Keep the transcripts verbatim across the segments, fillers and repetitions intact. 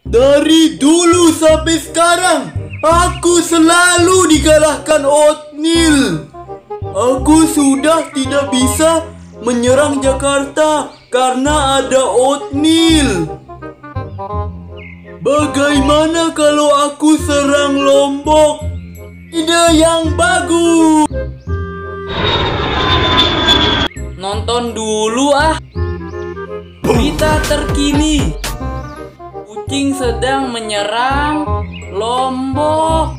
Dari dulu sampai sekarang, aku selalu dikalahkan Oatmeal. Aku sudah tidak bisa menyerang Jakarta karena ada Oatmeal. Bagaimana kalau aku serang Lombok? Ide yang bagus. Nonton dulu ah. Berita terkini. Kucing sedang menyerang Lombok.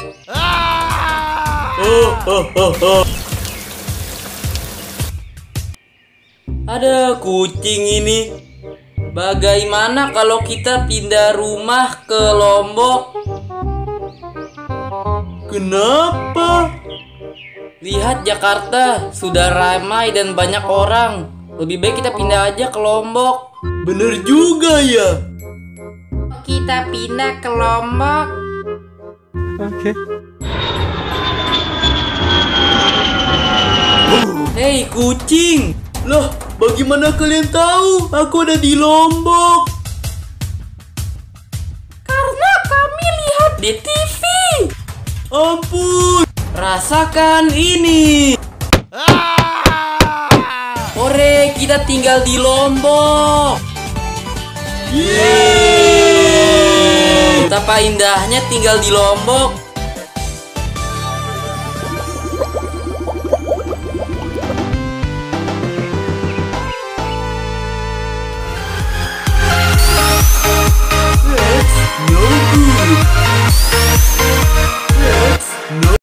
Oh, oh, oh, oh. Ada kucing ini. Bagaimana kalau kita pindah rumah ke Lombok? Kenapa? Lihat Jakarta sudah ramai dan banyak orang. Lebih baik kita pindah aja ke Lombok. Bener juga ya. Kita pindah ke Lombok. Oke. Hei kucing. Loh, bagaimana kalian tahu aku ada di Lombok? Karena kami lihat di T V. Ampun. Rasakan ini. Hore, kita tinggal di Lombok. Yeay. Betapa indahnya tinggal di Lombok.